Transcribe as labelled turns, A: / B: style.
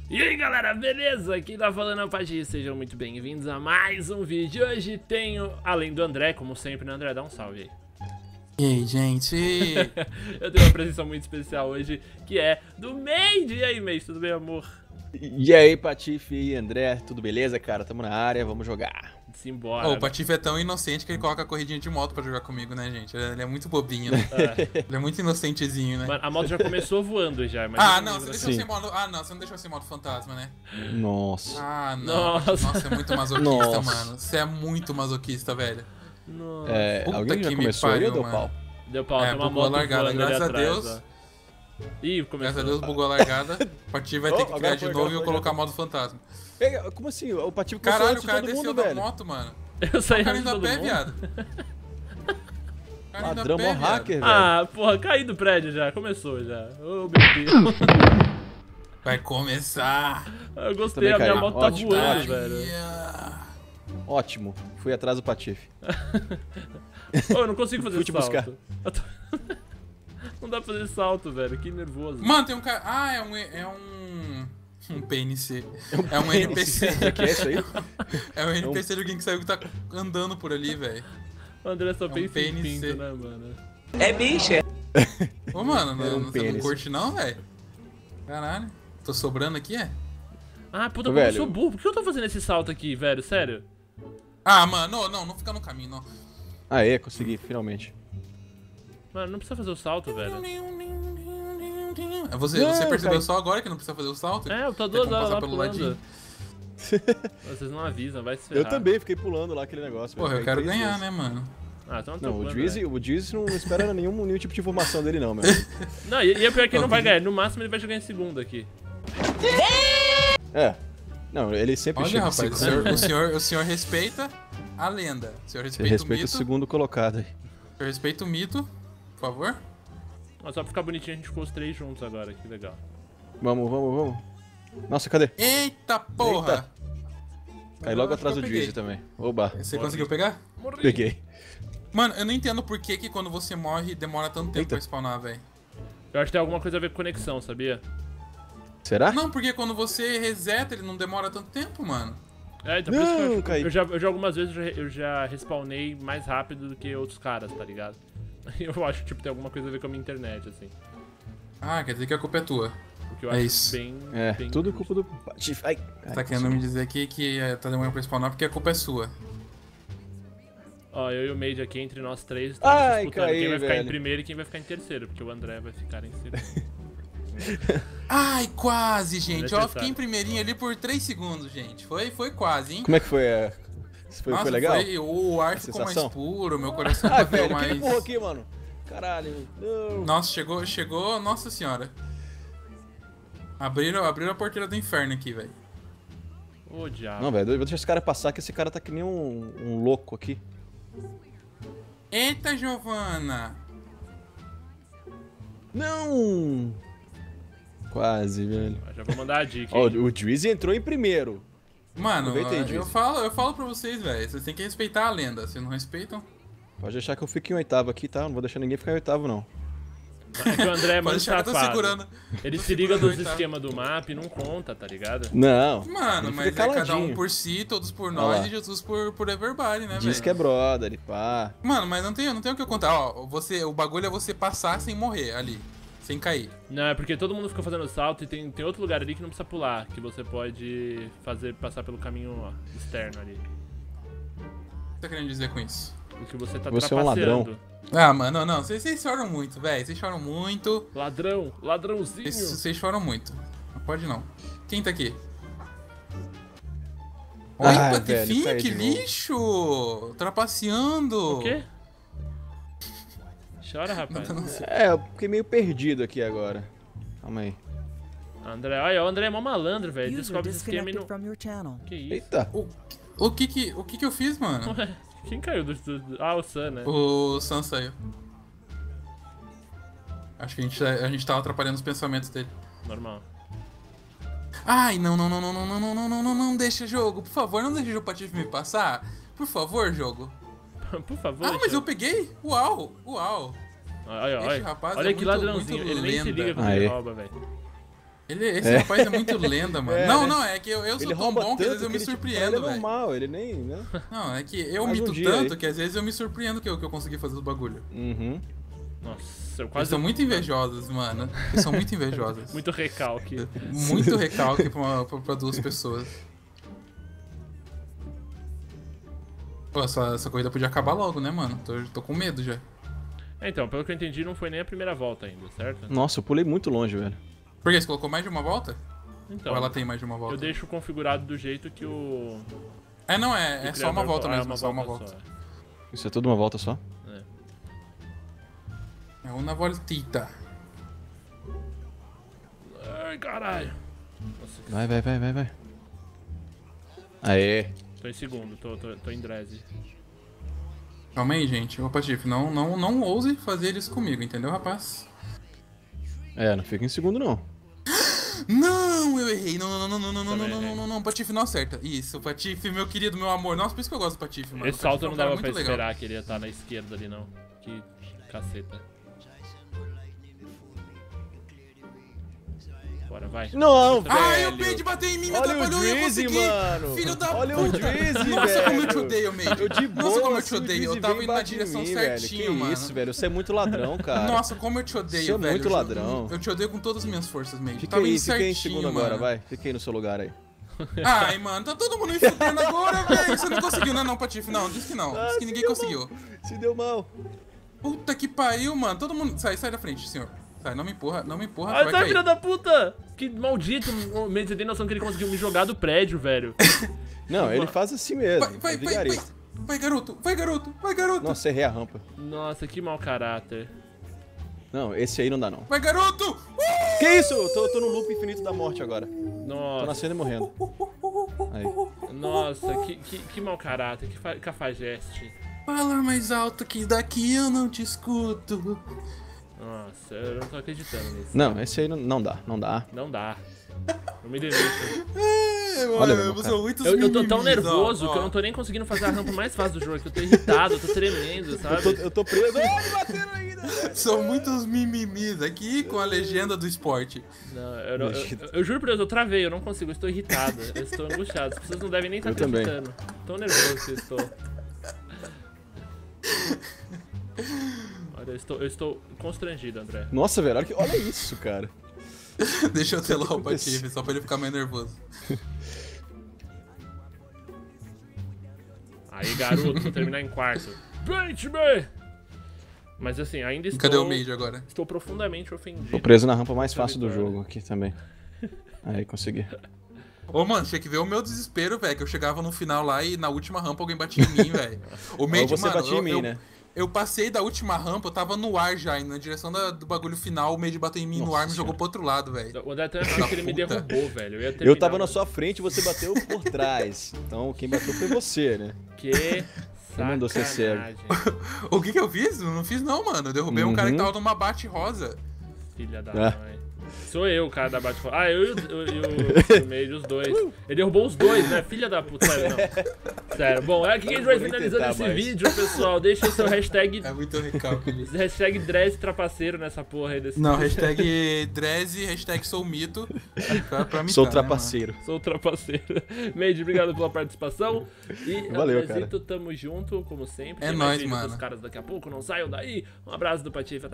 A: E aí galera, beleza? Quem tá falando é o Pati, sejam muito bem-vindos a mais um vídeo. Hoje tenho, além do André, como sempre, né André? Dá um salve aí.
B: E aí, gente?
A: Eu tenho uma presença muito especial hoje, que é do Made. E aí, Made, tudo bem, amor?
C: E aí, Patife e André, tudo beleza, cara? Tamo na área, vamos jogar.
A: Simbora.
B: Oh, o Patife é tão inocente que ele coloca a corridinha de moto pra jogar comigo, né, gente? Ele é muito bobinho, né? Ele é muito inocentezinho, né?
A: Mano, a moto já começou voando já.
B: Ah, não, você deixou sem modo... Ah, não, você não deixou sem modo fantasma, né?
C: Nossa.
B: Ah, não. Nossa, é muito masoquista, mano. Você é muito masoquista, velho.
A: Nossa.
C: Alguém já
B: que
C: começou aí ou deu
B: mano.
C: pau?
A: Deu pau, tem uma
B: bugou
A: moto
B: a largada,
A: voando
B: graças
A: ali
B: a
A: atrás,
B: Deus.
A: ó. Ih, começou.
B: Graças a Deus bugou a largada. O Patife vai ter que criar de novo e eu colocar modo fantasma.
C: Como assim? O Patife começou
B: Caralho,
C: antes
B: o
C: de
B: cara
C: todo
B: desceu
C: mundo,
B: da
C: velho.
B: moto, mano.
A: Eu saí
B: O cara
A: antes de
B: indo a
A: todo
B: pé,
A: mundo.
B: viado.
C: Ladrão mó hacker, velho.
A: Ah, porra, caí do prédio já, começou já. Oh, meu Deus.
B: Vai começar.
A: Eu gostei, a
C: Também
A: minha
C: caí.
A: moto tá
C: Ótimo,
A: voando,
C: ótimo.
A: velho.
C: Ótimo. Fui atrás do Patife.
A: Ô, eu não consigo fazer
C: Fui te
A: salto.
C: buscar.
A: Não dá pra fazer salto, velho, que nervoso.
B: Mano, tem um cara... Ah, um PNC. É um NPC.
C: O que é isso aí?
B: É um NPC de alguém que saiu que tá andando por ali, velho.
A: O André só pensa em
B: PNC.
A: pinto, né, mano?
D: É bicha.
B: Ô, mano,
C: Era
B: você não
C: pênis.
B: curte não, velho? Caralho. Tô sobrando aqui, é?
A: Ah, puta,
C: Ô,
A: como eu
C: velho.
A: sou burro. Por que eu tô fazendo esse salto aqui, velho? Sério?
B: Ah, mano, não fica no caminho, não.
C: Aê, consegui, finalmente.
A: Mano, não precisa fazer o salto, velho.
B: Você
C: Não,
B: percebeu
C: cara.
B: só agora que não precisa fazer o salto?
A: É, eu tô
B: Tem como
A: doido
B: passar
A: lá
B: pelo
A: pulando.
B: ladinho?
A: Vocês não avisam, vai se
C: Eu
A: ferrar.
C: também fiquei pulando lá aquele negócio.
B: Porra,
C: velho.
B: eu quero
C: Três
B: ganhar,
C: vezes.
B: né, mano?
A: Ah, então
C: Não,
A: tô
C: o Drizzy não espera nenhum tipo de informação dele não, meu.
A: Não, e é pior que ele não vai ganhar. No máximo ele vai jogar em segundo aqui.
C: É. Não, ele sempre
B: Olha,
C: chega em
B: rapaz,
C: segundo.
B: o senhor respeita a lenda. O senhor
C: Você
B: respeita o
C: respeita o
B: mito.
C: segundo colocado aí.
B: O senhor respeita o mito, por favor.
A: Mas só pra ficar bonitinho a gente ficou os três juntos agora, que legal.
C: Vamos. Nossa, cadê?
B: Eita porra!
C: Cai logo
B: Eu acho
C: atrás
B: que
C: do
B: eu
C: Drizzy
B: peguei.
C: também. Oba,
B: Você conseguiu pegar?
A: Morri.
C: peguei.
B: Mano, eu não entendo por que quando você morre demora tanto tempo
C: Eita.
B: pra spawnar, velho.
A: Eu acho que tem alguma coisa a ver com conexão, sabia?
C: Será?
B: Não, porque quando você reseta ele não demora tanto tempo, mano.
A: É, então por isso que
C: Não, caí.
A: eu já algumas vezes eu já respawnei mais rápido do que outros caras, tá ligado? Eu acho que tipo, tem alguma coisa a ver com a minha internet, assim.
B: Ah, quer dizer que a culpa é tua.
A: Porque eu
B: É
A: acho
B: isso.
A: bem.
C: É,
A: bem
C: tudo
A: justo.
C: culpa do Patife. Ai,
B: Tá querendo me dizer aqui que tá demorando pra spawnar porque a culpa é sua.
A: Ó, eu e o Made aqui, entre nós três, estamos
C: Ai,
A: disputando
C: caí,
A: quem vai ficar em
C: velho.
A: primeiro e quem vai ficar em terceiro, porque o André vai ficar em segundo.
B: Ai, quase, gente. Ó,
A: Necessário.
B: fiquei em primeirinho ali por 3 segundos, gente. Foi quase, hein?
C: Como é que foi? Foi legal?
B: O ar ficou mais
C: sensação?
B: puro, meu coração
C: Ah,
B: bateu
C: velho,
B: mais...
C: quem empurrou aqui, mano? Caralho, não.
B: Nossa, chegou, nossa senhora. Abriram a porteira do inferno aqui, velho.
A: Ô, diabo.
C: Não, velho, eu vou deixar esse cara passar, que esse cara tá que nem um louco aqui.
B: Eita, Giovana!
C: Não! Quase, velho.
A: Já vou mandar a dica.
C: Ó,
A: hein?
C: o Drizzy entrou em primeiro.
B: Mano,
C: Aproveita aí,
B: eu
C: Drizzy.
B: falo pra vocês, velho. Vocês têm que respeitar a lenda. Se não respeitam,
C: Pode deixar que eu fique em oitavo aqui, tá? Não vou deixar ninguém ficar em oitavo, não.
A: É que o André é
B: pode
A: muito
B: deixar que eu tô
A: safado.
B: segurando.
A: Ele
B: tô
A: se liga
B: segurando
A: dos
B: oitavo.
A: esquemas do mapa e não conta, tá ligado?
C: Não.
B: Mano,
C: ele
B: mas é
C: fica
B: cada um
C: caladinho.
B: por si, todos por
C: Olha
B: nós
C: lá.
B: e Jesus por everybody, né,
C: Diz
B: velho?
C: que é brother, e pá.
B: Mano, mas não tem o que eu contar. Ó, o bagulho é você passar sem morrer ali. Sem cair.
A: Não, é porque todo mundo fica fazendo salto e tem outro lugar ali que não precisa pular, que você pode passar pelo caminho ó, externo ali.
B: O que você tá querendo dizer com isso?
A: O que você tá
C: Você é um
A: trapaceando.
C: ladrão.
B: Ah, mano, não. Vocês choram muito, velho. Vocês choram muito.
A: Ladrãozinho.
B: Vocês choram muito. Não pode não. Quem tá aqui?
C: Ah,
B: Oi,
C: velho,
B: Patifinha,
C: caí
B: que
C: de novo.
B: lixo! Trapaceando!
A: O quê? Chora, rapaz.
C: É, eu fiquei meio perdido aqui agora. Calma aí.
A: André, olha, o André é mó malandro, velho.
D: User
A: Descobre esse esquema e
D: disconnected
A: não...
D: from your channel.
A: Que isso?
C: Eita.
B: O que eu fiz, mano?
A: Ué, quem caiu Ah, o Sam, né?
B: O Sam saiu. Acho que a gente tava atrapalhando os pensamentos dele.
A: Normal.
B: Ai, não deixa jogo. Por favor, não deixa o jogo Patife me passar. Por favor, jogo.
A: Por favor.
B: Ah, mas
A: deixa
B: eu peguei? Uau, uau.
A: Olha,
B: Esse
A: olha.
B: rapaz
A: Olha
B: é
A: que
B: muito-
A: ladrãozinho.
B: muito
A: Ele nem se
B: lenda.
A: liga quando
C: Aê.
A: ele rouba, velho.
B: Esse rapaz é muito lenda, mano.
C: É,
B: não,
C: né?
B: não, é que eu sou
C: Ele
B: tão
C: rouba
B: bom que às
C: tanto
B: vezes eu me
C: ele, tipo,
B: surpreendo,
C: ele é
B: velho.
C: normal, ele nem, né?
B: Não, é que eu
C: Mais um
B: mito
C: dia
B: tanto
C: aí.
B: que às vezes eu me surpreendo que eu consegui fazer os bagulho.
C: Uhum.
A: Nossa, eu
B: Eles
A: quase...
B: são muito invejosos, mano. Eles são muito invejosos.
A: Muito recalque.
B: Muito recalque pra duas pessoas. Pô, essa corrida podia acabar logo, né, mano? Tô com medo já.
A: Então, pelo que eu entendi, não foi nem a primeira volta ainda, certo?
C: Nossa, eu pulei muito longe, velho.
B: Por quê? Você colocou mais de uma volta?
A: Então,
B: Ou ela tem mais de uma
A: eu
B: volta?
A: deixo configurado do jeito que o...
B: É, não, é
A: o
B: só uma
A: criador
B: volta
A: falou.
B: mesmo, é só uma volta.
A: só.
C: Isso é tudo uma volta só?
B: É uma voltita.
A: Ai, caralho. Nossa,
C: Vai. Aê.
A: tô em segundo, tô em Dreze.
B: Calma aí, gente. Ô, Patife, não ouse fazer isso comigo, entendeu, rapaz?
C: É, não fica em segundo, não.
B: Não, eu errei. Não,
A: Também errei.
B: não. Patife não acerta. Isso, Patife, meu querido, meu amor. Nossa, por isso que eu gosto do Patife, mano.
A: Esse
B: O
A: salto
B: Patife é um
A: não
B: cara
A: dava pra
B: muito legal.
A: esperar que ele ia estar na esquerda ali, não. Que caceta. Bora, vai.
C: Não,
B: Ai, o
C: velho.
B: Made bateu em mim, me
C: Olha o
B: atrapalhou e eu
C: Drizzy,
B: consegui.
C: mano.
B: Filho da
C: Olha o
B: puta.
C: Drizzy,
B: Nossa, como eu te
C: velho.
B: odeio, Made.
C: Eu de
B: Nossa, como
C: boa,
B: eu te
C: se o
B: odeio.
C: Drizzy
B: Eu tava
C: vem
B: indo na
C: bate em
B: direção
C: mim,
B: certinho,
C: velho. Que
B: mano.
C: isso, velho. Você é muito ladrão, cara.
B: Nossa, como eu te odeio,
C: Você é
B: velho.
C: muito ladrão.
B: Eu te odeio com todas as minhas forças, Made.
C: Fica
B: Tava
C: aí,
B: indo
C: fica aí em
B: certinho,
C: segundo
B: mano.
C: agora, vai. Fica aí no seu lugar aí.
B: Ai, mano, tá todo mundo me fudendo agora, velho. Você não conseguiu, né, não, Patife? Não, diz que não. Diz que ninguém conseguiu.
C: Se deu mal.
B: Puta que pariu, mano. Todo mundo... Sai da frente, senhor. Sai, não me empurra, você
A: Ai,
B: vai
A: sai,
B: cair.
A: filha da puta! Que maldito! Você tem noção que ele conseguiu me jogar do prédio, velho.
C: Não, ele faz assim mesmo.
B: Vai,
C: é vigarista.
B: vai, garoto. Vai, garoto.
C: Nossa, errei a rampa.
A: Nossa, que mau caráter.
C: Não, esse aí não dá, não.
B: Vai, garoto.
C: Que isso? Tô no loop infinito da morte agora. Tô
A: Nossa,
C: nascendo e morrendo. Aí.
A: nossa, que mau caráter, que cafajeste.
B: Fala mais alto que daqui eu não te escuto.
A: Nossa, eu não tô acreditando nisso.
C: Não, esse aí não dá.
A: Não dá. Eu me demito.
C: Olha, meu
B: são muitos
A: Eu tô tão
B: mimimis,
A: nervoso
B: ó.
A: que eu não tô nem conseguindo fazer a rampa mais fácil do jogo. Que eu tô irritado, eu tô tremendo, sabe?
C: Eu tô preso. Não, me bateram ainda.
B: São muitos mimimis aqui com a legenda do esporte.
A: Não, eu juro por Deus, eu travei, eu não consigo, eu estou irritado, eu estou angustiado. As pessoas não devem nem estar
C: Eu também.
A: acreditando. Tão nervoso que eu estou. Olha, eu estou constrangido, André.
C: Nossa, velho, olha isso, cara.
B: Deixa eu telar o
C: aconteceu?
B: Patife, só pra ele ficar mais nervoso.
A: Aí, garoto, vou terminar em quarto. Bench-me! Mas assim, ainda estou...
B: Cadê o Made agora?
A: Estou profundamente ofendido.
C: Tô preso na rampa mais fácil do
A: vitória.
C: jogo aqui também. Aí, consegui.
B: Ô, mano, tinha que ver o meu desespero, velho. Que eu chegava no final lá e na última rampa alguém batia em mim, velho. O
C: Ou
B: Made,
C: você
B: mano,
C: batia em mim, né?
B: eu passei da última rampa, eu tava no ar já, indo na direção do bagulho final, o Made bateu em mim no
C: Nossa
B: ar e me jogou
C: senhora.
B: pro outro lado, velho.
A: O André até achou que ele me
B: puta.
A: derrubou, velho. Ia
C: Eu
A: terminar,
C: tava na
A: mano.
C: sua frente e você bateu por trás. Então, quem bateu foi você, né?
A: Que
C: Quem mandou ser cego?
A: sacanagem.
B: O que eu fiz? Eu não fiz não, mano. Eu derrubei um cara que tava numa bate rosa.
A: Filha da
C: Ah.
A: mãe. Sou eu, o cara da bate Ah, eu e o meio, os dois. Ele derrubou os dois, né? Filha da puta, sério, não. Sério. Bom, aqui que a gente vai
C: Vou nem
A: finalizando
C: tentar
A: esse
C: mais.
A: vídeo, pessoal. Deixa o seu hashtag,
B: É muito recalque nisso.
A: hashtag Dress Trapaceiro nessa porra aí desse
B: Não,
A: vídeo.
B: hashtag Dreze, hashtag sou mito. Pra me
C: Sou trapaceiro.
A: Sou o trapaceiro. Made, obrigado pela participação. E
C: Valeu,
A: Andrezito, tamo junto, como sempre.
B: É
A: Tem mais
B: nóis,
A: vídeo
B: mano.
A: dos caras daqui a pouco, não saiam daí. Um abraço do Patife.